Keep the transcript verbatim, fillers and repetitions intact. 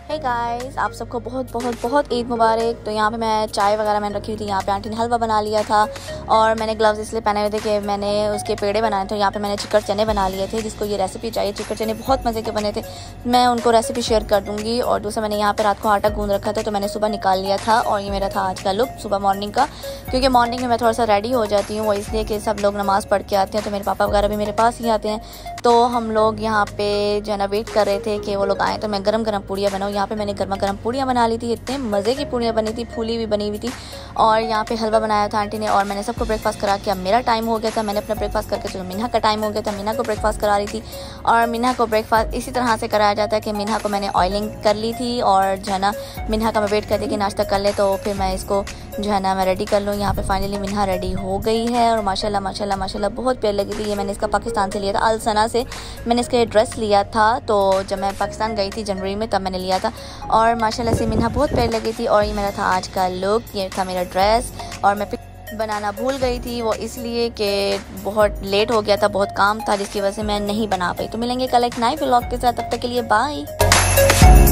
Hey guys, आप सबको बहुत बहुत बहुत ईद मुबारक। तो यहाँ पे मैं चाय वगैरह मैंने रखी हुई थी। यहाँ पे आंटी ने हलवा बना लिया था और मैंने ग्लव्स इसलिए पहने हुए थे कि मैंने उसके पेड़े बनाए थे। यहाँ पे मैंने चिकन चने बना लिए थे, जिसको ये रेसिपी चाहिए। चिकन चने बहुत मज़े के बने थे, मैं उनको रेसिपी शेयर कर दूँगी। और दूसरा मैंने यहाँ पर रात को आटा गूंद रखा था, तो मैंने सुबह निकाल लिया था। और ये मेरा था आज का लुक सुबह मॉर्निंग का, क्योंकि मॉर्निंग में मैं थोड़ा सा रेडी हो जाती हूँ। वो इसलिए कि सब लोग नमाज़ पढ़ के आते हैं, तो मेरे पापा वगैरह भी मेरे पास ही आते हैं। तो हम लोग यहाँ पे जो है ना वेट कर रहे थे कि वो लोग आए, तो मैं गरम गरम पूड़ियाँ बनाऊँ। यहाँ पे मैंने गर्मा गर्म पूड़ियाँ बना ली थी, इतने मज़े की पूड़ियाँ बनी थी, फूली भी बनी हुई थी। और यहाँ पे हलवा बनाया था आंटी ने, और मैंने सबको ब्रेकफास्ट करा के अब मेरा टाइम हो गया था। मैंने अपना ब्रेकफास्ट करके, जो मिन्हा का टाइम हो गया था, मिन्हा को ब्रेकफास्ट करा रही थी। और मिन्हा को ब्रेकफास्ट इसी तरह से कराया जाता है कि मिन्हा को मैंने ऑयलिंग कर ली थी, और जो है ना मिन्हा का मैं वेट करती कि नाश्ता कर ले, तो फिर मैं इसको जो है ना मैं रेडी कर लूँ। यहाँ पे फाइनली मिन्हा रेडी हो गई है, और माशाल्लाह माशाल्लाह माशाल्लाह बहुत प्यारी लगी थी। ये मैंने इसका पाकिस्तान से लिया था, अल सना से मैंने इसका ड्रेस लिया था। तो जब मैं पाकिस्तान गई थी जनवरी में, तब मैंने लिया था, और माशाल्लाह से मिन्हा बहुत प्यारी लगी थी। और ये मेरा था आज का लुक, ये था मेरा ड्रेस। और मैं बनाना भूल गई थी, वो इसलिए कि बहुत लेट हो गया था, बहुत काम था, जिसकी वजह से मैं नहीं बना पाई। तो मिलेंगे कल एक नए व्लॉग के साथ, तब तक के लिए बाय।